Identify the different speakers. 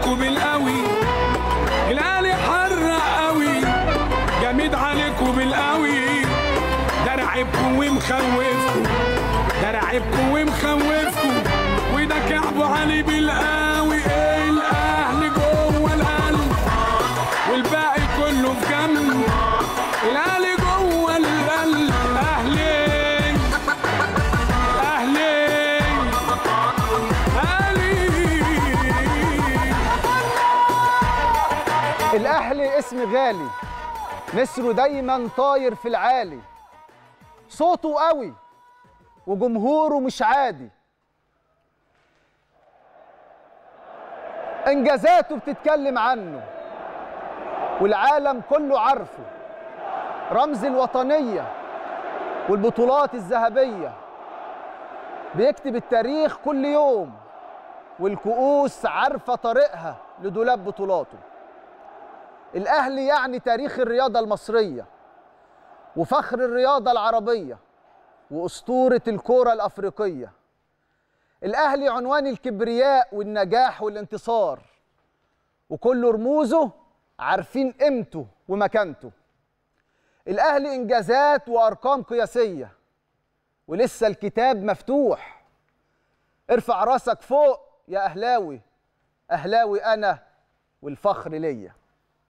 Speaker 1: عليكم بالقوي، الاهلي حرق قوي، جامد عليكم بالقوي، ده راعبكم ومخوفكم، ده راعبكم ومخوفكم، وده كعبه علي بالقوي. الاهلي جوه القلب والباقي كله في جنب، الاهلي جوه القلب. اهلي اهلي اهلي.
Speaker 2: الأهلي اسم غالي، نسره دايما طاير في العالي، صوته قوي وجمهوره مش عادي، إنجازاته بتتكلم عنه والعالم كله عارفه، رمز الوطنية والبطولات الذهبية، بيكتب التاريخ كل يوم والكؤوس عارفة طريقها لدولاب بطولاته. الأهلي يعني تاريخ الرياضة المصرية وفخر الرياضة العربية وأسطورة الكرة الأفريقية. الأهلي عنوان الكبرياء والنجاح والانتصار، وكل رموزه عارفين قيمته ومكانته. الأهلي إنجازات وأرقام قياسية، ولسه الكتاب مفتوح. ارفع راسك فوق يا أهلاوي، أهلاوي أنا والفخر ليا.